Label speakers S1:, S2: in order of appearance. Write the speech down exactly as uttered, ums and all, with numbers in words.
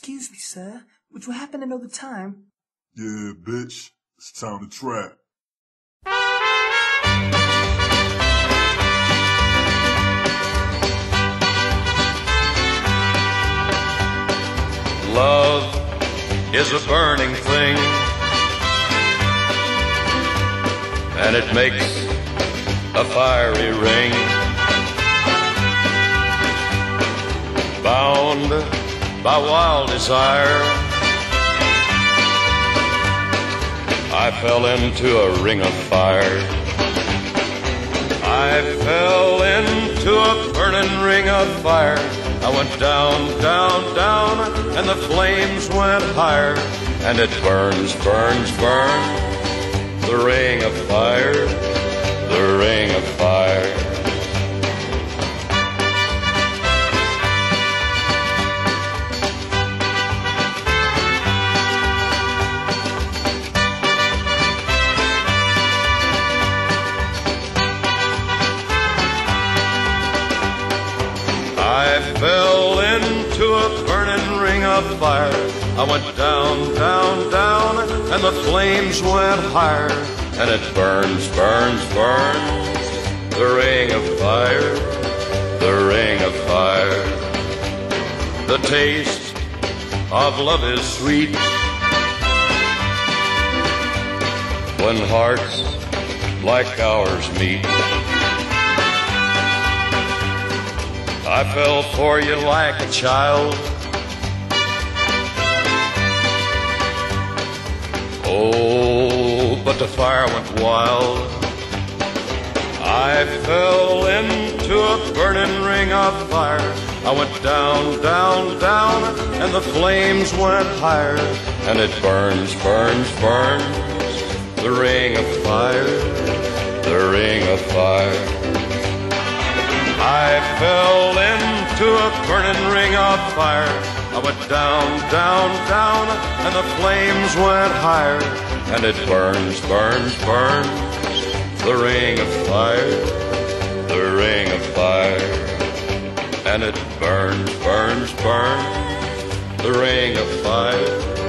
S1: Excuse me, sir, would you happen to know the time?
S2: Yeah, bitch. It's time to trap.
S3: Love is a burning thing, and it makes a fiery ring. Bound by wild desire, I fell into a ring of fire. I fell into a burning ring of fire. I went down, down, down, and the flames went higher. And it burns, burns, burns, the ring of fire, the ring of fire. I fell into a burning ring of fire. I went down, down, down, and the flames went higher. And it burns, burns, burns, the ring of fire, the ring of fire. The taste of love is sweet when hearts like ours meet. I fell for you like a child. Oh, but the fire went wild. I fell into a burning ring of fire. I went down, down, down, and the flames went higher. And it burns, burns, burns, the ring of fire, the ring of fire. I fell into a burning ring of fire. I went down, down, down, and the flames went higher. And it burns, burns, burns, the ring of fire, the ring of fire. And it burns, burns, burns, the ring of fire.